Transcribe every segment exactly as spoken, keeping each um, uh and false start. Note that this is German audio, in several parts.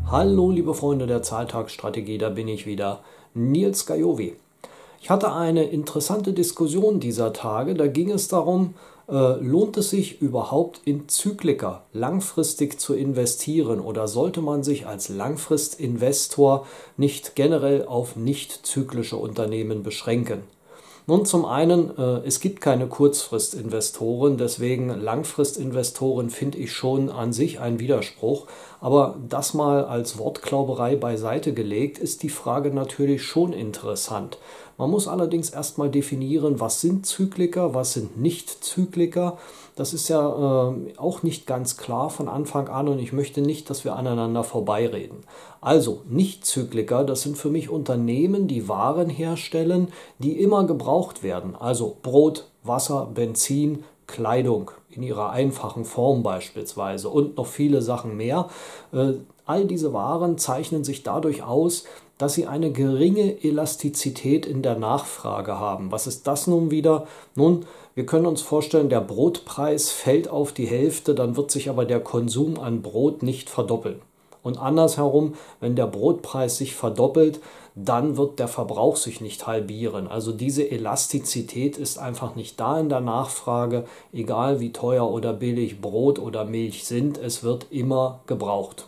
Hallo liebe Freunde der Zahltagsstrategie, da bin ich wieder, Nils Gajovi. Ich hatte eine interessante Diskussion dieser Tage, da ging es darum, äh, lohnt es sich überhaupt in Zyklika langfristig zu investieren oder sollte man sich als Langfristinvestor nicht generell auf nicht zyklische Unternehmen beschränken? Nun, zum einen, äh, es gibt keine Kurzfristinvestoren, deswegen Langfristinvestoren finde ich schon an sich ein Widerspruch. Aber das mal als Wortklauberei beiseite gelegt, ist die Frage natürlich schon interessant. Man muss allerdings erstmal definieren, was sind Zykliker, was sind Nicht-Zykliker. Das ist ja äh, auch nicht ganz klar von Anfang an und ich möchte nicht, dass wir aneinander vorbeireden. Also Nicht-Zykliker, das sind für mich Unternehmen, die Waren herstellen, die immer gebraucht werden. Also Brot, Wasser, Benzin, Kleidung in ihrer einfachen Form beispielsweise und noch viele Sachen mehr. Äh, all diese Waren zeichnen sich dadurch aus, dass sie eine geringe Elastizität in der Nachfrage haben. Was ist das nun wieder? Nun, wir können uns vorstellen, der Brotpreis fällt auf die Hälfte, dann wird sich aber der Konsum an Brot nicht verdoppeln. Und andersherum, wenn der Brotpreis sich verdoppelt, dann wird der Verbrauch sich nicht halbieren. Also diese Elastizität ist einfach nicht da in der Nachfrage, egal wie teuer oder billig Brot oder Milch sind, es wird immer gebraucht.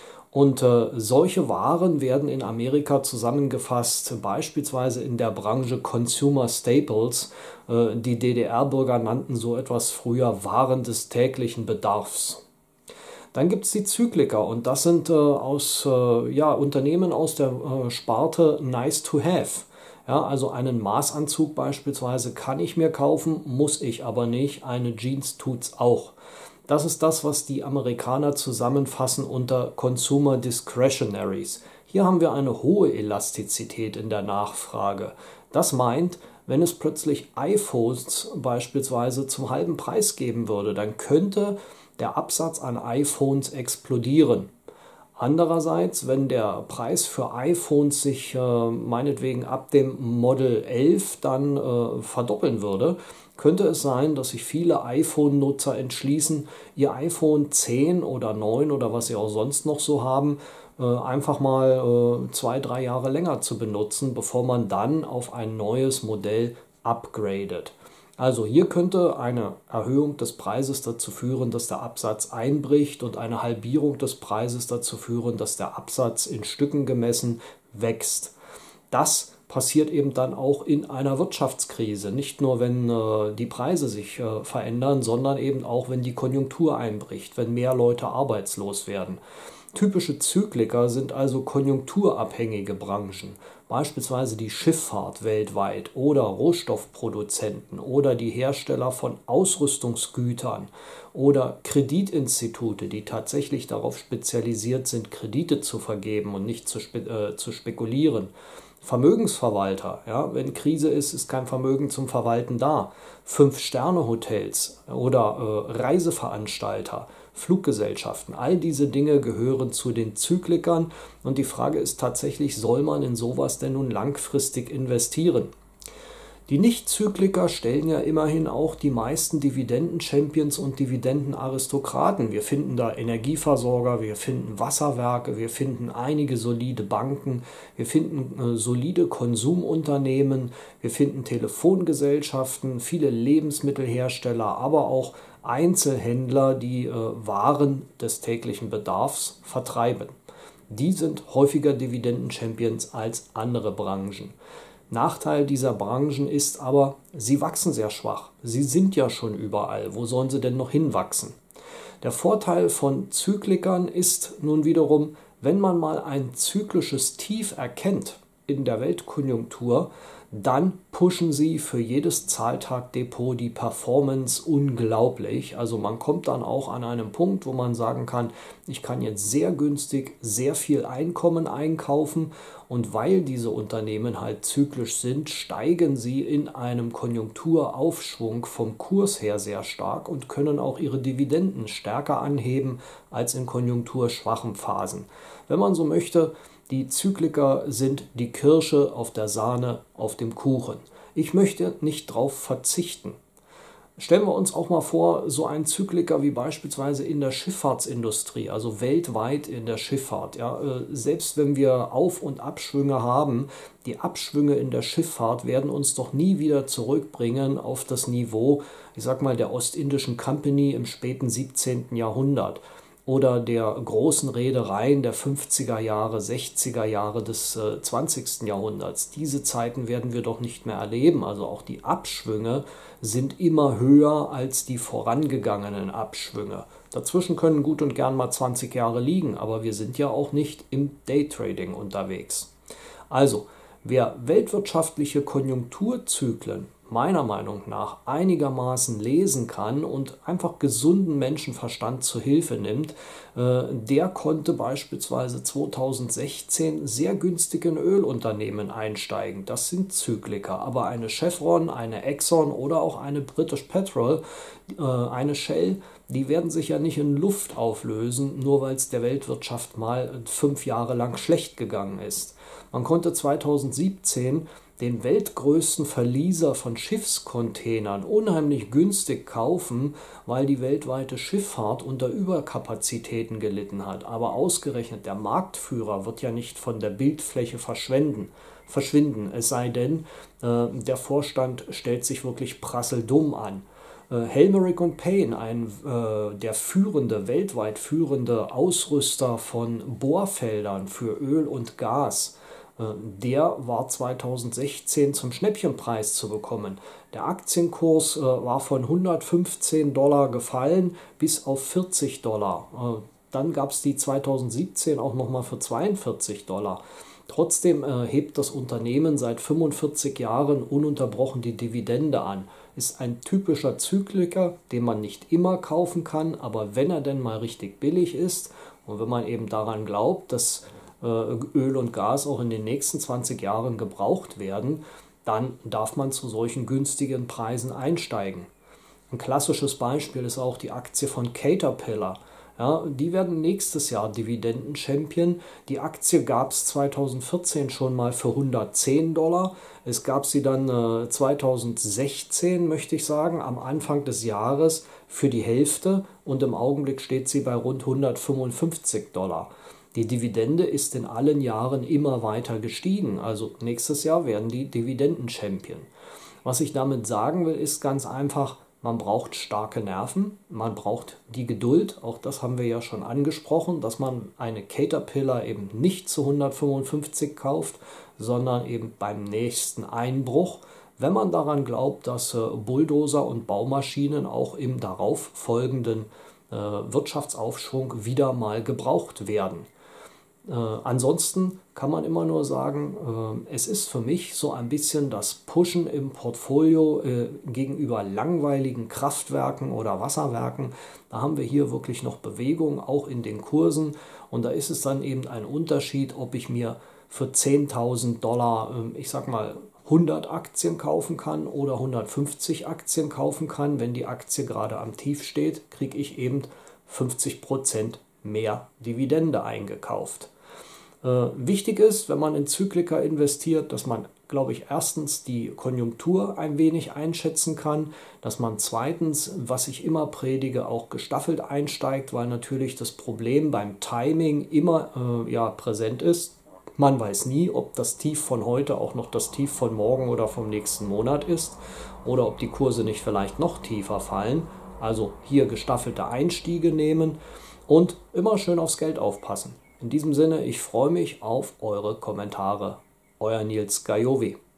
Und äh, solche Waren werden in Amerika zusammengefasst, beispielsweise in der Branche Consumer Staples. Äh, die D D R-Bürger nannten so etwas früher Waren des täglichen Bedarfs. Dann gibt es die Zykliker und das sind äh, aus, äh, ja, Unternehmen aus der äh, Sparte Nice to Have. Ja, also einen Maßanzug beispielsweise kann ich mir kaufen, muss ich aber nicht. Eine Jeans tut's auch. Das ist das, was die Amerikaner zusammenfassen unter Consumer Discretionaries. Hier haben wir eine hohe Elastizität in der Nachfrage. Das meint, wenn es plötzlich iPhones beispielsweise zum halben Preis geben würde, dann könnte der Absatz an iPhones explodieren. Andererseits, wenn der Preis für iPhones sich äh, meinetwegen ab dem Model elf dann äh, verdoppeln würde, könnte es sein, dass sich viele iPhone-Nutzer entschließen, ihr iPhone zehn oder neun oder was sie auch sonst noch so haben, äh, einfach mal äh, zwei, drei Jahre länger zu benutzen, bevor man dann auf ein neues Modell upgradet. Also hier könnte eine Erhöhung des Preises dazu führen, dass der Absatz einbricht und eine Halbierung des Preises dazu führen, dass der Absatz in Stücken gemessen wächst. Das passiert eben dann auch in einer Wirtschaftskrise. Nicht nur, wenn äh, die Preise sich äh, verändern, sondern eben auch, wenn die Konjunktur einbricht, wenn mehr Leute arbeitslos werden. Typische Zykliker sind also konjunkturabhängige Branchen, beispielsweise die Schifffahrt weltweit oder Rohstoffproduzenten oder die Hersteller von Ausrüstungsgütern oder Kreditinstitute, die tatsächlich darauf spezialisiert sind, Kredite zu vergeben und nicht zu, spe äh, zu spekulieren. Vermögensverwalter, ja, wenn Krise ist, ist kein Vermögen zum Verwalten da. Fünf-Sterne-Hotels oder äh, Reiseveranstalter, Fluggesellschaften, all diese Dinge gehören zu den Zyklikern und die Frage ist tatsächlich, soll man in sowas denn nun langfristig investieren? Die Nicht-Zykliker stellen ja immerhin auch die meisten Dividenden-Champions und Dividenden-Aristokraten. Wir finden da Energieversorger, wir finden Wasserwerke, wir finden einige solide Banken, wir finden äh, solide Konsumunternehmen, wir finden Telefongesellschaften, viele Lebensmittelhersteller, aber auch Einzelhändler, die äh, Waren des täglichen Bedarfs vertreiben. Die sind häufiger Dividenden-Champions als andere Branchen. Nachteil dieser Branchen ist aber, sie wachsen sehr schwach. Sie sind ja schon überall. Wo sollen sie denn noch hinwachsen? Der Vorteil von Zyklikern ist nun wiederum, wenn man mal ein zyklisches Tief erkennt in der Weltkonjunktur, dann pushen sie für jedes Zahltagdepot die Performance unglaublich. Also man kommt dann auch an einem Punkt, wo man sagen kann, ich kann jetzt sehr günstig sehr viel Einkommen einkaufen und weil diese Unternehmen halt zyklisch sind, steigen sie in einem Konjunkturaufschwung vom Kurs her sehr stark und können auch ihre Dividenden stärker anheben als in konjunkturschwachen Phasen. Wenn man so möchte, die Zykliker sind die Kirsche auf der Sahne auf dem Kuchen. Ich möchte nicht drauf verzichten. Stellen wir uns auch mal vor, so ein Zykliker wie beispielsweise in der Schifffahrtsindustrie, also weltweit in der Schifffahrt. Ja, äh, selbst wenn wir Auf- und Abschwünge haben, die Abschwünge in der Schifffahrt werden uns doch nie wieder zurückbringen auf das Niveau, ich sag mal, der Ostindischen Company im späten siebzehnten. Jahrhundert oder der großen Reedereien der fünfziger Jahre, sechziger Jahre des äh, zwanzigsten. Jahrhunderts. Diese Zeiten werden wir doch nicht mehr erleben. Also auch die Abschwünge sind immer höher als die vorangegangenen Abschwünge. Dazwischen können gut und gern mal zwanzig Jahre liegen, aber wir sind ja auch nicht im Daytrading unterwegs. Also, wer weltwirtschaftliche Konjunkturzyklen meiner Meinung nach einigermaßen lesen kann und einfach gesunden Menschenverstand zu Hilfe nimmt, äh, der konnte beispielsweise zweitausendsechzehn sehr günstig in Ölunternehmen einsteigen. Das sind Zykliker, aber eine Chevron, eine Exxon oder auch eine British Petrol, äh, eine Shell, die werden sich ja nicht in Luft auflösen, nur weil es der Weltwirtschaft mal fünf Jahre lang schlecht gegangen ist. Man konnte zweitausendsiebzehn den weltgrößten Verlieser von Schiffscontainern unheimlich günstig kaufen, weil die weltweite Schifffahrt unter Überkapazitäten gelitten hat. Aber ausgerechnet der Marktführer wird ja nicht von der Bildfläche verschwinden, verschwinden es sei denn, äh, der Vorstand stellt sich wirklich prasseldumm an. Äh, Helmerich und Payne, ein äh, der führende, weltweit führende Ausrüster von Bohrfeldern für Öl und Gas, der war zweitausendsechzehn zum Schnäppchenpreis zu bekommen. Der Aktienkurs äh, war von hundertfünfzehn Dollar gefallen bis auf vierzig Dollar. Äh, dann gab es die zweitausendsiebzehn auch nochmal für zweiundvierzig Dollar. Trotzdem äh, hebt das Unternehmen seit fünfundvierzig Jahren ununterbrochen die Dividende an. Ist ein typischer Zykliker, den man nicht immer kaufen kann, aber wenn er denn mal richtig billig ist und wenn man eben daran glaubt, dass Öl und Gas auch in den nächsten zwanzig Jahren gebraucht werden, dann darf man zu solchen günstigen Preisen einsteigen. Ein klassisches Beispiel ist auch die Aktie von Caterpillar. Ja, die werden nächstes Jahr Dividenden-Champion. Die Aktie gab es zweitausendvierzehn schon mal für hundertzehn Dollar. Es gab sie dann äh, zweitausendsechzehn, möchte ich sagen, am Anfang des Jahres für die Hälfte und im Augenblick steht sie bei rund hundertfünfundfünfzig Dollar. Die Dividende ist in allen Jahren immer weiter gestiegen, also nächstes Jahr werden die Dividenden-Champion. Was ich damit sagen will, ist ganz einfach, man braucht starke Nerven, man braucht die Geduld, auch das haben wir ja schon angesprochen, dass man eine Caterpillar eben nicht zu hundertfünfundfünfzig kauft, sondern eben beim nächsten Einbruch, wenn man daran glaubt, dass Bulldozer und Baumaschinen auch im darauf folgenden Wirtschaftsaufschwung wieder mal gebraucht werden. Äh, ansonsten kann man immer nur sagen, äh, es ist für mich so ein bisschen das Pushen im Portfolio äh, gegenüber langweiligen Kraftwerken oder Wasserwerken. Da haben wir hier wirklich noch Bewegung, auch in den Kursen. Und da ist es dann eben ein Unterschied, ob ich mir für zehntausend Dollar, äh, ich sag mal, hundert Aktien kaufen kann oder hundertfünfzig Aktien kaufen kann. Wenn die Aktie gerade am Tief steht, kriege ich eben fünfzig Prozent mehr Dividende eingekauft. Äh, wichtig ist, wenn man in Zyklika investiert, dass man, glaube ich, erstens die Konjunktur ein wenig einschätzen kann, dass man zweitens, was ich immer predige, auch gestaffelt einsteigt, weil natürlich das Problem beim Timing immer äh, ja, präsent ist. Man weiß nie, ob das Tief von heute auch noch das Tief von morgen oder vom nächsten Monat ist oder ob die Kurse nicht vielleicht noch tiefer fallen. Also hier gestaffelte Einstiege nehmen und immer schön aufs Geld aufpassen. In diesem Sinne, ich freue mich auf eure Kommentare. Euer Nils Gajovi.